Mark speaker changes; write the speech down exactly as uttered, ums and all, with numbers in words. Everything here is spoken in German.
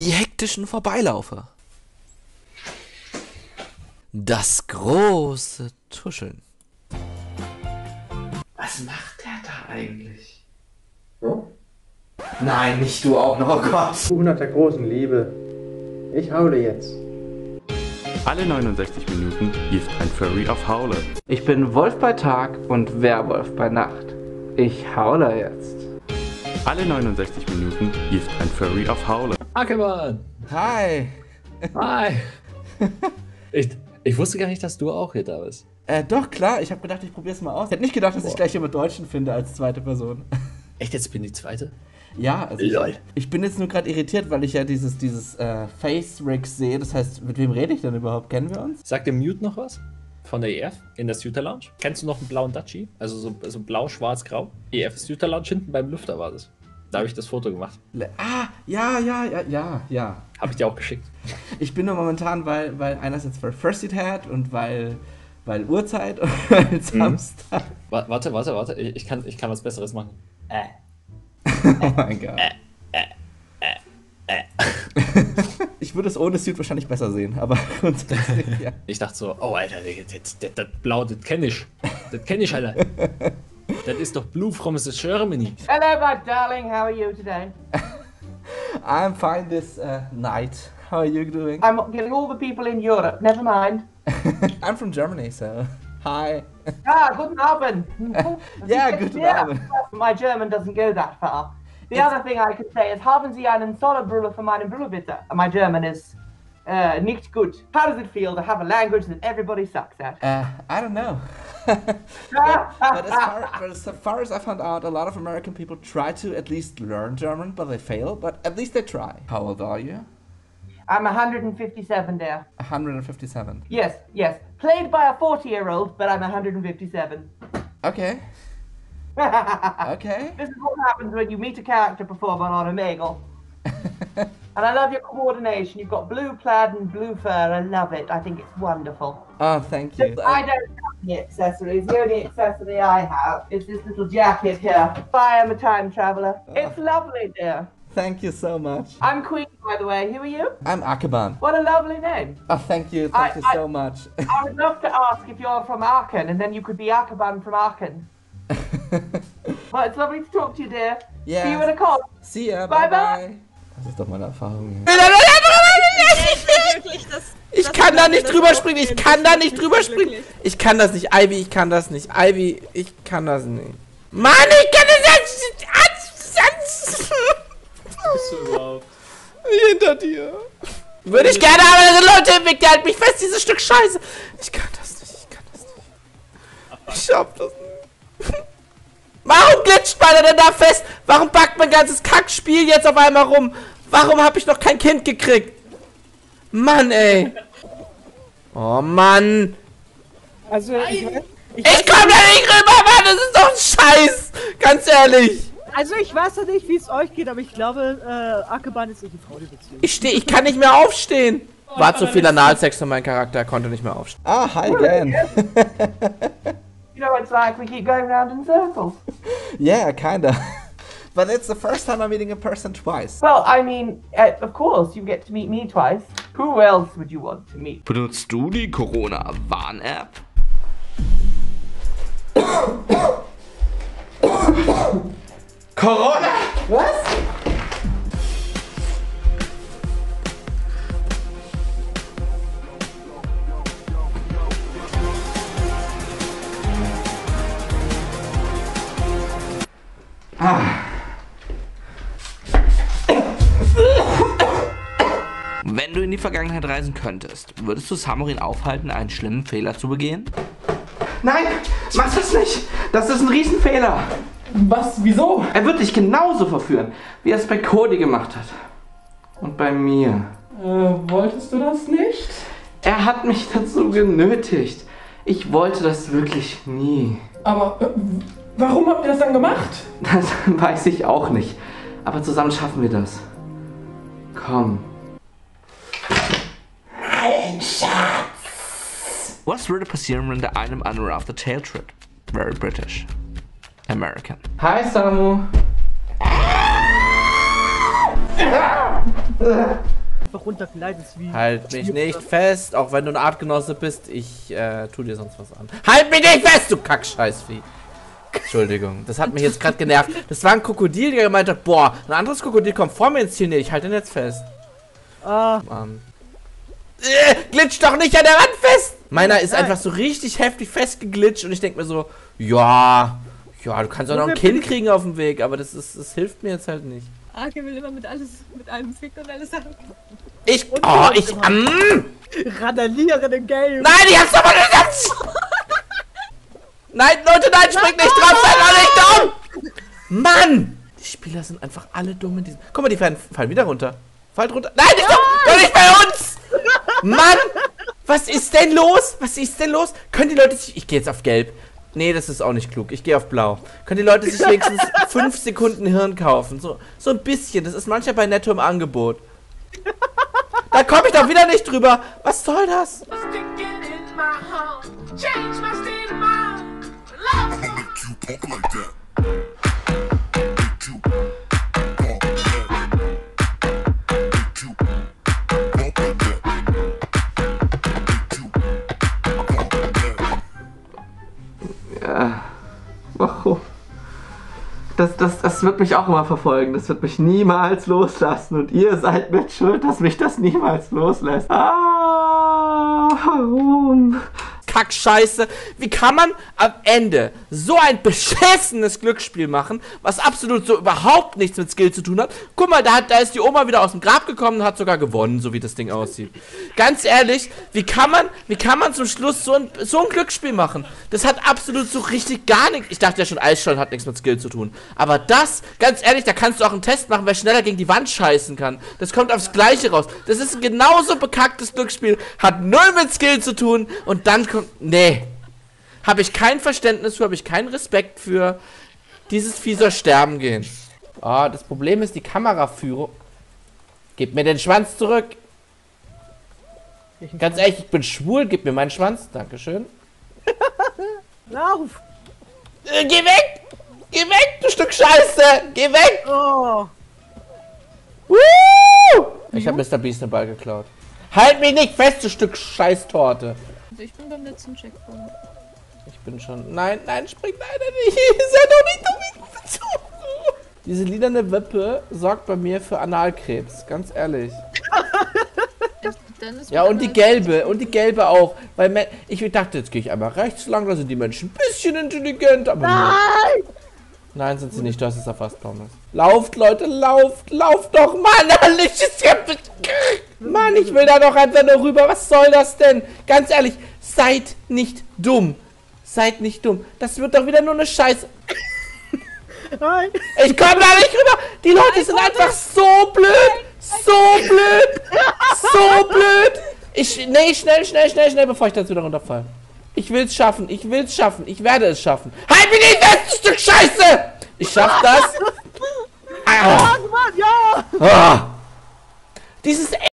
Speaker 1: Die hektischen Vorbeilaufer. Das große Tuscheln.
Speaker 2: Was macht der da eigentlich? Hm? Nein, nicht du auch noch, oh Gott.
Speaker 3: hundert der großen Liebe. Ich haule jetzt.
Speaker 4: Alle neunundsechzig Minuten hilft ein Furry auf Howler.
Speaker 5: Ich bin Wolf bei Tag und Werwolf bei Nacht. Ich haule jetzt.
Speaker 4: Alle neunundsechzig Minuten hilft ein Furry auf Howler.
Speaker 6: Ackermann!
Speaker 1: Hi.
Speaker 6: Hi! ich, ich wusste gar nicht, dass du auch hier da bist.
Speaker 1: Äh, doch, klar. Ich habe gedacht, ich probiere es mal aus. Ich hätte nicht gedacht, dass Boah. ich gleich jemand Deutschen finde als zweite Person.
Speaker 6: Echt, jetzt bin ich die zweite?
Speaker 1: Ja, also ich, ich bin jetzt nur gerade irritiert, weil ich ja dieses, dieses äh, Face-Rig sehe. Das heißt, mit wem rede ich denn überhaupt? Kennen wir uns?
Speaker 6: Sagt der Mute noch was? Von der E F in der Suiter Lounge? Kennst du noch einen blauen Dutchie? Also so, so blau, schwarz, grau? E F Suiter Lounge hinten beim Lüfter war das. Da habe ich das Foto gemacht.
Speaker 1: Ah, ja, ja, ja, ja, ja.
Speaker 6: Habe ich dir auch geschickt.
Speaker 1: Ich bin nur momentan, weil, weil einerseits für First Seat hat und weil, weil Uhrzeit und weil Samstag.
Speaker 6: Mhm. Warte, warte, warte. Ich kann, ich kann was Besseres machen. Äh.
Speaker 1: Oh mein Gott. Äh, äh, äh, äh. Ich würde es ohne Suit wahrscheinlich besser sehen, aber grundsätzlich, ja.
Speaker 6: Ich dachte so, oh Alter, das, das, das Blau, das kenne ich. Das kenne ich, Alter. Das ist doch Blue from the Germany.
Speaker 7: Hello, my darling. How are you today?
Speaker 1: I'm fine this uh, night. How are you doing?
Speaker 7: I'm getting all the people in Europe. Never mind.
Speaker 1: I'm from Germany, so hi.
Speaker 7: Ah, guten Abend.
Speaker 1: Yeah, guten Abend.
Speaker 7: My German doesn't go that far. The It's... other thing I could say is, haben Sie einen Sonnenbrille für meinen Brille bitte? My German is uh, nicht gut. How does it feel to have a language that everybody sucks at?
Speaker 1: Uh, I don't know. but, but, as far, but as far as I found out, a lot of American people try to at least learn German, but they fail. But at least they try. How old are you?
Speaker 7: I'm one hundred fifty-seven there.
Speaker 1: one hundred fifty-seven?
Speaker 7: Yes, yes. Played by a forty-year-old, but I'm one hundred fifty-seven.
Speaker 1: Okay. Okay.
Speaker 7: This is what happens when you meet a character performer on Omegle. And I love your coordination. You've got blue plaid and blue fur. I love it. I think it's wonderful.
Speaker 1: Oh, thank you.
Speaker 7: I don't have any accessories. The only accessory I have is this little jacket here. I am a time traveler. Oh. It's lovely, dear.
Speaker 1: Thank you so much.
Speaker 7: I'm Queen, by the way. Who are you?
Speaker 1: I'm Ackermann.
Speaker 7: What a lovely name.
Speaker 1: Oh, thank you. Thank I, you so
Speaker 7: I,
Speaker 1: much.
Speaker 7: I would love to ask if you're from Aachen, and then you could be Ackermann from Aachen. Well, it's lovely to talk to you, dear.
Speaker 1: Yeah.
Speaker 7: See you in a call.
Speaker 1: See ya.
Speaker 7: Bye,
Speaker 1: bye,
Speaker 7: bye.
Speaker 1: bye. Das ist doch meine Erfahrung.
Speaker 8: Ich kann da nicht drüber springen. Ich kann da nicht drüber springen. Ich kann das nicht. Ivy, ich kann das nicht. Ivy, ich kann das nicht. Mann, ich kann das nicht.
Speaker 6: Bist du überhaupt?
Speaker 8: Hinter dir. Würde ich gerne, aber da sind Leute im Weg, die halten mich fest, dieses Stück Scheiße. Ich kann das nicht, ich kann das nicht. Ich schaff das nicht. Warum glitscht man denn da fest? Warum backt mein ganzes Kackspiel jetzt auf einmal rum? Warum habe ich noch kein Kind gekriegt? Mann, ey. Oh, Mann.
Speaker 9: Also, ich, weiß,
Speaker 8: ich, ich komm da nicht rüber, Mann. Das ist doch ein Scheiß. Ganz ehrlich.
Speaker 9: Also, ich weiß ja nicht, wie es euch geht, aber ich glaube, äh, Ackermann ist eine Frau, die Beziehung.
Speaker 8: Ich stehe, ich kann nicht mehr aufstehen. War zu viel Analsex für meinen Charakter, er konnte nicht mehr aufstehen.
Speaker 1: Ah, hi again.
Speaker 7: You know, it's like we keep going round in circles.
Speaker 1: Yeah, kinda. But it's the first time I'm meeting a person twice.
Speaker 7: Well, I mean, uh, of course, you get to meet me twice. Who else would you want to meet?
Speaker 1: Benutzt du die Corona-Warn-App? Corona?
Speaker 7: Was?
Speaker 1: Ah. Wenn du in die Vergangenheit reisen könntest, würdest du Samurin aufhalten, einen schlimmen Fehler zu begehen?
Speaker 2: Nein, mach das nicht. Das ist ein Riesenfehler.
Speaker 9: Was? Wieso?
Speaker 2: Er wird dich genauso verführen, wie er es bei Cody gemacht hat. Und bei mir.
Speaker 9: Äh, wolltest du das nicht?
Speaker 2: Er hat mich dazu genötigt. Ich wollte das wirklich nie.
Speaker 9: Aber äh, warum habt ihr das dann gemacht?
Speaker 2: Das weiß ich auch nicht. Aber zusammen schaffen wir das. Komm.
Speaker 7: Mein Schatz.
Speaker 1: Was würde passieren, wenn der einem andere auf the tail tritt? Very British. American.
Speaker 2: Hi, Samu.
Speaker 9: einfach runtergleitet. Wie
Speaker 8: Halt mich nicht fest, auch wenn du ein Artgenosse bist. Ich äh, tu dir sonst was an. Halt mich nicht fest, du Kackscheißvieh. Entschuldigung, das hat mich jetzt gerade genervt. Das war ein Krokodil, der gemeint hat, boah, ein anderes Krokodil kommt vor mir ins Ziel. Nee, ich halte den jetzt fest.
Speaker 9: Ah.
Speaker 8: Mann. Äh, glitscht doch nicht an der Wand fest! Meiner ist einfach so richtig heftig festgeglitscht und ich denke mir so, ja, ja, du kannst auch noch ein Kind kriegen auf dem Weg, aber das ist, das hilft mir jetzt halt nicht.
Speaker 10: Arke will immer mit alles, mit einem Fick und alles sagen.
Speaker 8: Ich, oh, ich, ähm,
Speaker 9: Randalieren im Game.
Speaker 8: Nein, ich hab's aber nicht. Nein, Leute, nein, springt nicht drauf, seid doch nicht dumm! Mann! Die Spieler sind einfach alle dumm in diesem... Guck mal, die fallen, fallen wieder runter. Fallt runter. Nein, nicht doch, doch nicht bei uns! Mann! Was ist denn los? Was ist denn los? Können die Leute sich... Ich gehe jetzt auf Gelb. Nee, das ist auch nicht klug. Ich gehe auf Blau. Können die Leute sich wenigstens fünf Sekunden Hirn kaufen? So, so ein bisschen. Das ist manchmal bei Netto im Angebot. Da komme ich doch wieder nicht drüber. Was soll das?
Speaker 5: Ja, warum? Das, das, das wird mich auch immer verfolgen. Das wird mich niemals loslassen. Und ihr seid mit schuld, dass mich das niemals loslässt. Ah, warum?
Speaker 8: Kackscheiße. Wie kann man am Ende so ein beschissenes Glücksspiel machen, was absolut so überhaupt nichts mit Skill zu tun hat? Guck mal, da, hat, da ist die Oma wieder aus dem Grab gekommen und hat sogar gewonnen, so wie das Ding aussieht. Ganz ehrlich, wie kann man, wie kann man zum Schluss so ein, so ein Glücksspiel machen? Das hat absolut so richtig gar nichts. Ich dachte ja schon, Eisschollen hat nichts mit Skill zu tun. Aber das, ganz ehrlich, da kannst du auch einen Test machen, wer schneller gegen die Wand scheißen kann. Das kommt aufs Gleiche raus. Das ist ein genauso bekacktes Glücksspiel, hat null mit Skill zu tun und dann kommt... Nee. Habe ich kein Verständnis für, habe ich keinen Respekt für. Dieses fieser Sterben gehen. Oh, das Problem ist die Kameraführung. Gib mir den Schwanz zurück. Ganz ehrlich, ich bin schwul, gib mir meinen Schwanz. Dankeschön.
Speaker 9: Lauf!
Speaker 8: Äh, geh weg! Geh weg, du Stück Scheiße! Geh weg!
Speaker 9: Oh.
Speaker 8: Woo! Ich habe Mister Beast den Ball geklaut. Halt mich nicht fest, du Stück Scheißtorte.
Speaker 10: Also ich bin beim letzten Checkpoint.
Speaker 8: Ich bin schon... Nein, nein, spring leider nicht. Sei doch nicht dumm. Diese lilane Wippe sorgt bei mir für Analkrebs. Ganz ehrlich. Ja, und die gelbe. Und die gelbe auch. Weil me ich dachte, jetzt gehe ich einmal rechts lang. Da sind die Menschen ein bisschen intelligent. Aber
Speaker 9: nein!
Speaker 8: Nein, sind sie nicht. Du hast es erfasst, Pommes. Lauft, Leute, lauft. Lauft doch, Mann. Mann, ich will da doch einfach nur rüber. Was soll das denn? Ganz ehrlich, seid nicht dumm. Seid nicht dumm. Das wird doch wieder nur eine Scheiße.
Speaker 9: Nein.
Speaker 8: Ich komme da nicht rüber. Die Leute sind einfach so blöd. So blöd. So blöd. Ich, nee, schnell, schnell, schnell, schnell, bevor ich da jetzt wieder runterfalle. Ich will's schaffen. Ich will's schaffen. Ich werde es schaffen. Halt mich nicht fest, du Stück Scheiße. Ich schaff das. Ah.
Speaker 9: Ja!
Speaker 8: Ah. Dieses